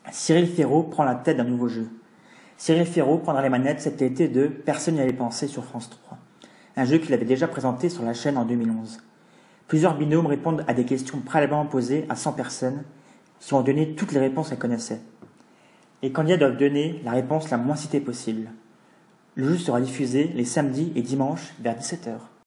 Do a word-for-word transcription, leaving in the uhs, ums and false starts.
Cyril Ferraud prend la tête d'un nouveau jeu. Cyril Ferraud prendra les manettes cet été de Personne n'y avait pensé sur France trois, un jeu qu'il avait déjà présenté sur la chaîne en deux mille onze. Plusieurs binômes répondent à des questions préalablement posées à cent personnes qui ont donné toutes les réponses qu'elles connaissaient. Les candidats doivent donner la réponse la moins citée possible. Le jeu sera diffusé les samedis et dimanches vers dix-sept heures.